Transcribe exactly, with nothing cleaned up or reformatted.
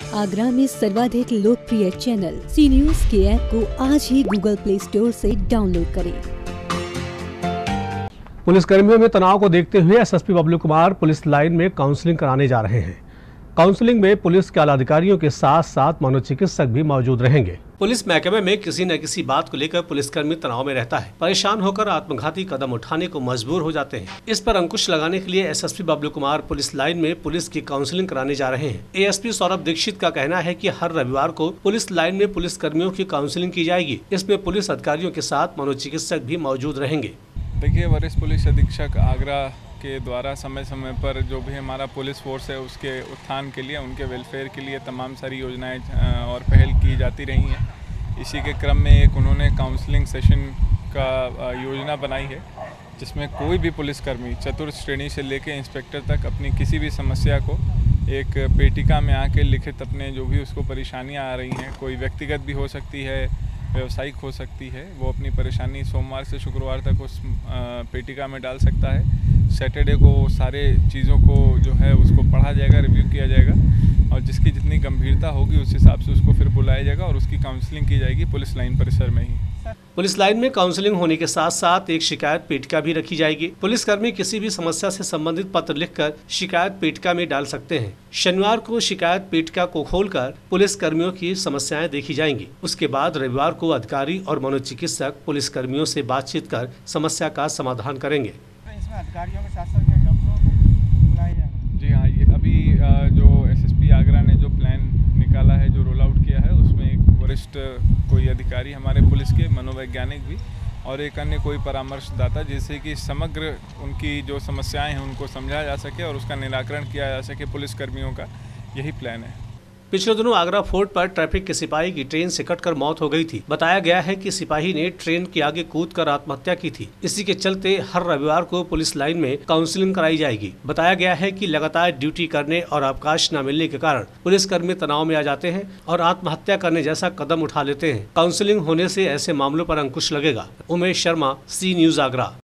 आगरा में सर्वाधिक लोकप्रिय चैनल सी न्यूज के ऐप को आज ही गूगल प्ले स्टोर से डाउनलोड करें। पुलिस कर्मियों में तनाव को देखते हुए SSP Bablu Kumar police line में काउंसलिंग कराने जा रहे हैं। काउंसलिंग में पुलिस के आला अधिकारियों के साथ साथ मनोचिकित्सक भी मौजूद रहेंगे। पुलिस महकमे में किसी न किसी बात को लेकर पुलिसकर्मी तनाव में रहता है, परेशान होकर आत्मघाती कदम उठाने को मजबूर हो जाते हैं। इस पर अंकुश लगाने के लिए SSP Bablu Kumar police line में पुलिस की काउंसलिंग कराने जा रहे हैं। एएसपी सौरभ दीक्षित का कहना है कि हर रविवार को पुलिस लाइन में पुलिस कर्मियों की काउंसलिंग की जाएगी। इसमें पुलिस अधिकारियों के साथ मनोचिकित्सक भी मौजूद रहेंगे। देखिए, वरिष्ठ पुलिस अधीक्षक आगरा के द्वारा समय समय पर जो भी हमारा पुलिस फोर्स है उसके उत्थान के लिए, उनके वेलफेयर के लिए तमाम सारी योजनाएं और पहल की जाती रही हैं। इसी के क्रम में एक उन्होंने काउंसलिंग सेशन का योजना बनाई है, जिसमें कोई भी पुलिसकर्मी चतुर्थ श्रेणी से लेकर इंस्पेक्टर तक अपनी किसी भी समस्या को एक पेटिका में आके लिखित अपने जो भी उसको परेशानियां आ रही हैं, कोई व्यक्तिगत भी हो सकती है, व्यवसायिक हो सकती है, वो अपनी परेशानी सोमवार से शुक्रवार तक उस पेटिका में डाल सकता है। सैटरडे को सारे चीज़ों को जो है उसको पढ़ा जाएगा, रिव्यू किया जाएगा और जिसकी जितनी गंभीरता होगी उस हिसाब से उसको फिर बुलाया जाएगा और उसकी काउंसलिंग की जाएगी पुलिस लाइन परिसर में ही। पुलिस लाइन में काउंसलिंग होने के साथ साथ एक शिकायत पेटिका भी रखी जाएगी। पुलिसकर्मी किसी भी समस्या से संबंधित पत्र लिखकर शिकायत पेटिका में डाल सकते हैं। शनिवार को शिकायत पेटिका को खोलकर पुलिस कर्मियों की समस्याएं देखी जाएंगी। उसके बाद रविवार को अधिकारी और मनोचिकित्सक पुलिस कर्मियों से बातचीत कर समस्या का समाधान करेंगे। इसमें अधिकारियों के साथ साथ क्या डॉक्टरों को बुलाया जाएगा? जी हाँ, ये अभी जो एसएसपी आगरा ने जो प्लान निकाला है, जो रोल आउट किया है, उसमें एक वरिष्ठ कोई अधिकारी हमारे पुलिस के, मनोवैज्ञानिक भी, और एक अन्य कोई परामर्शदाता, जिससे कि समग्र उनकी जो समस्याएं हैं उनको समझा जा सके और उसका निराकरण किया जा सके पुलिस कर्मियों का, यही प्लान है। पिछले दिनों आगरा फोर्ट पर ट्रैफिक के सिपाही की ट्रेन से कटकर मौत हो गई थी। बताया गया है कि सिपाही ने ट्रेन के आगे कूदकर आत्महत्या की थी। इसी के चलते हर रविवार को पुलिस लाइन में काउंसलिंग कराई जाएगी। बताया गया है कि लगातार ड्यूटी करने और अवकाश न मिलने के कारण पुलिसकर्मी तनाव में आ जाते हैं और आत्महत्या करने जैसा कदम उठा लेते हैं। काउंसलिंग होने से ऐसे मामलों पर अंकुश लगेगा। Umesh Sharma, C News Agra.